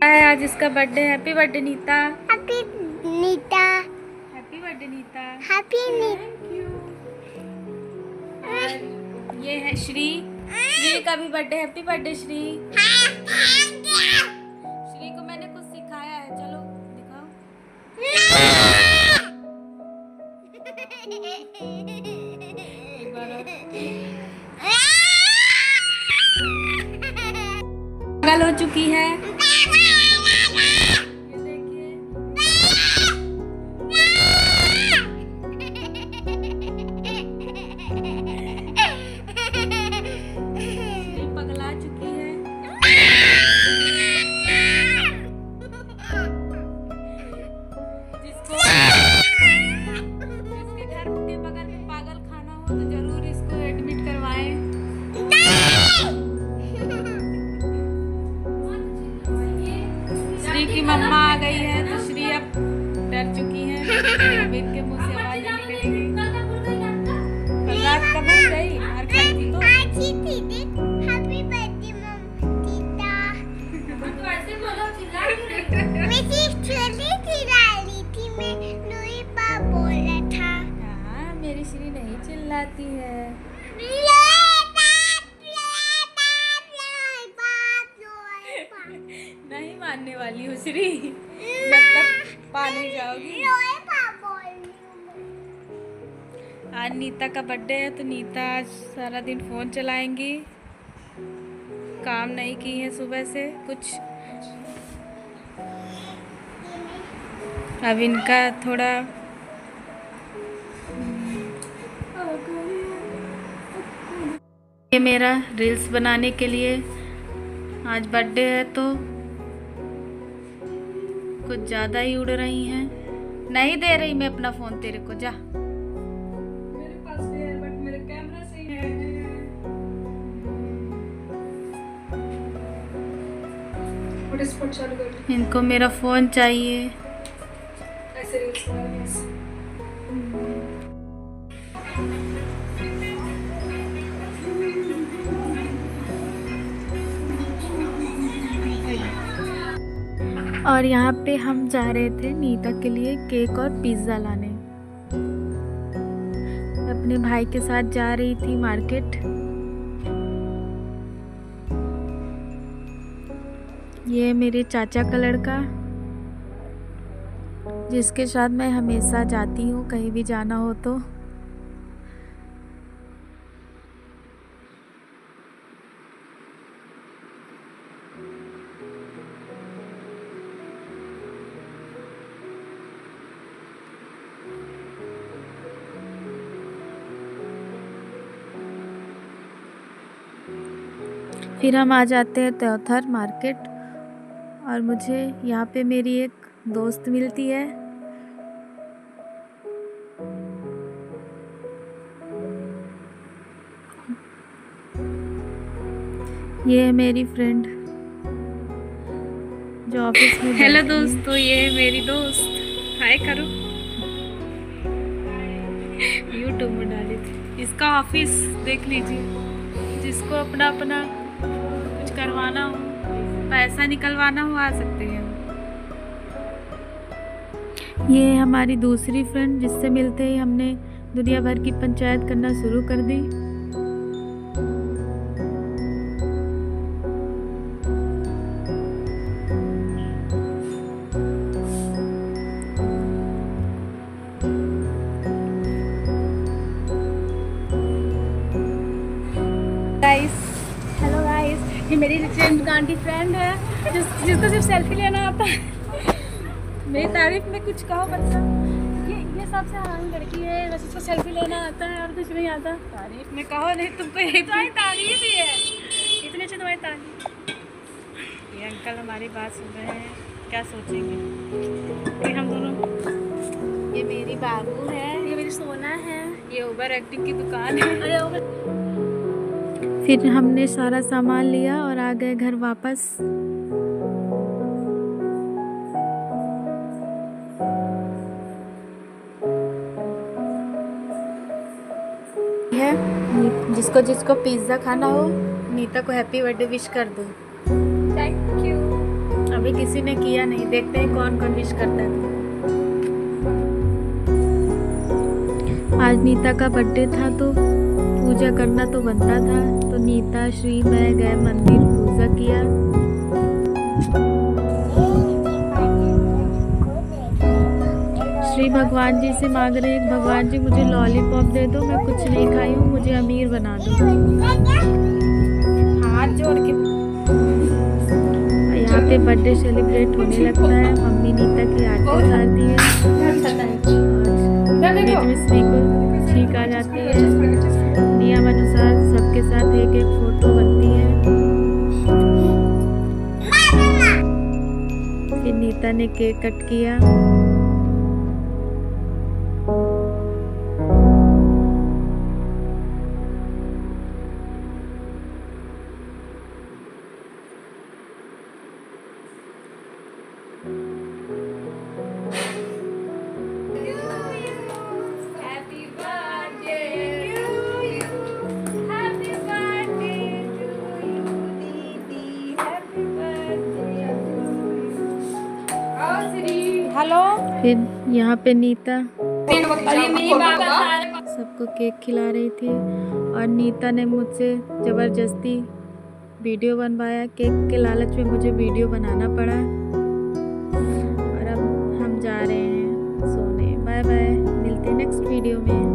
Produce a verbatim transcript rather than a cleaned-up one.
है आज इसका birthday. Happy birthday Neeta. Happy Neeta. Happy birthday Neeta. Happy thank you. और ये है श्री। श्री का भी birthday. Happy birthday Shree. Shree को मैंने कुछ सिखाया है, चलो दिखाओ। एक बार और। पागल हो चुकी है। ये देखिए। ये पगला चुकी है। जिसको जिसके घर के बगल में पागल खाना हो तो जरूर इसको एडमिट करवाएं। श्री की मम्मा आ गई है तो श्री अब डर चुकी है। अब इनके मुंह से आवाज नहीं निकलेगी। कल रात कब हो गई? मार खाई थी तो। हैप्पी बर्थडे मम नीता। मैं सिर्फ छोटी चिल्ला रही थी, मैं नूरी पा बोल रहा था। हाँ, मेरी श्री नहीं चिल्लाती है। नहीं मानने वाली हूँ श्री, जब तक पा नहीं जाओगी। आज नीता का बर्थडे है तो नीता आज सारा दिन फ़ोन चलाएंगी। काम नहीं की है सुबह से कुछ। अब इनका थोड़ा ये मेरा रील्स बनाने के लिए आज बर्थडे है तो कुछ ज़्यादा ही उड़ रही हैं। नहीं दे रही मैं अपना फ़ोन तेरे को, जा। मेरे पास भी है बट मेरे कैमरा से ही है। हॉटस्पॉट चालू कर। इनको मेरा फ़ोन चाहिए। ऐसे रील्स बनाने से। और यहाँ पे हम जा रहे थे नीता के लिए केक और पिज़्ज़ा लाने। अपने भाई के साथ जा रही थी मार्केट। ये मेरे चाचा का लड़का जिसके साथ मैं हमेशा जाती हूँ कहीं भी जाना हो तो। फिर हम आ जाते हैं त्योथर मार्केट और मुझे यहाँ पे मेरी एक दोस्त मिलती है। ये है मेरी फ्रेंड जो ऑफिस में। हेलो दोस्तों, ये है मेरी दोस्त। हाय करो। यूट्यूब में डाली थी। इसका ऑफिस देख लीजिए। जिसको अपना अपना कुछ करवाना हो, पैसा निकलवाना हो, आ सकते हैं। ये हमारी दूसरी फ्रेंड जिससे मिलते ही हमने दुनिया भर की पंचायत करना शुरू कर दी। गाइस, हेलो गाइस, ये मेरी दुकान की फ्रेंड है जिस जिसको सिर्फ सेल्फी लेना आता है। मेरी तारीफ में कुछ कहो बच्चा। ये ये सबसे आसान लड़की है, बस इसको सेल्फी लेना आता है और कुछ नहीं आता। तारीफ में कहो, नहीं तुमको यही तुम्हारी तारीफ ही है। इतनी अच्छी तुम्हारी तारीफ। ये अंकल हमारी बात सुन रहे हैं, क्या सोचेंगे कि हम दोनों। ये मेरी बाबू है, ये मेरी सोना है, ये ओवर एक्टिंग की दुकान है। अरे ओवर। फिर हमने सारा सामान लिया और आ गए घर वापस। है जिसको जिसको पिज्ज़ा खाना हो नीता को हैप्पी बर्थडे विश कर दो। Thank you. अब अभी किसी ने किया नहीं, देखते हैं कौन कौन विश करता है। आज नीता का बर्थडे था तो पूजा करना तो बनता था, तो नीता श्री मैं गए मंदिर, पूजा किया। श्री भगवान जी से मांग रहे हैं, भगवान जी मुझे लॉलीपॉप दे दो, मैं कुछ नहीं खाई हूँ, मुझे अमीर बना दो। हाथ जोड़ के यहाँ पे बर्थडे सेलिब्रेट होने लगता है। मम्मी नीता की आरती उतारती है, श्री को छींक आ जाती है। नियम अनुसार सबके साथ एक एक फोटो बनती है। फिर नीता ने केक कट किया। हेलो। फिर यहाँ पे नीता सबको सबको केक खिला रही थी और नीता ने मुझसे ज़बरदस्ती वीडियो बनवाया। केक के लालच में मुझे वीडियो बनाना पड़ा और अब हम जा रहे हैं सोने। बाय बाय, मिलते हैं नेक्स्ट वीडियो में।